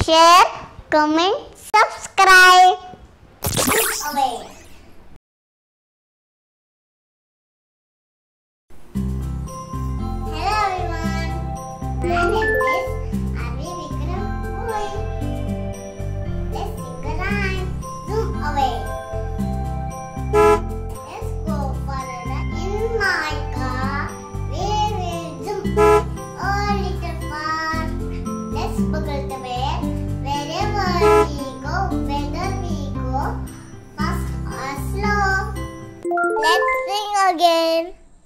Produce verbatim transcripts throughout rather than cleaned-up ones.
share, comment, subscribe. Away. Hello everyone. My name is Vool. Let's sing a rhyme. Zoom away. Let's go for a ride in my car. We will zoom a little far. Let's buckle the bed. Wherever we go, whether we go fast or slow. Let's sing again.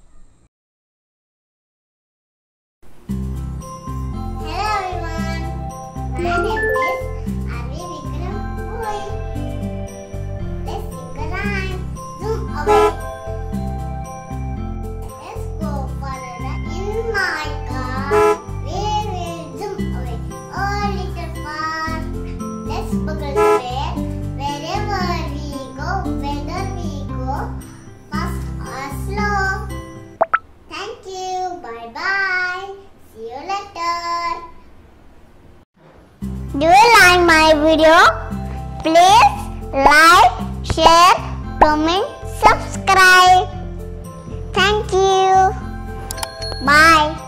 Hello everyone. My name is Vool. Let's sing a rhyme. Zoom away. Let's go for a ride in my car. We will zoom away a little far. Let's buckle the bed. Wherever we go, whether we go fast or slow. Thank you. Bye bye. See you later. Do you like my video? Please like, share, comment, subscribe. Thank you. Bye.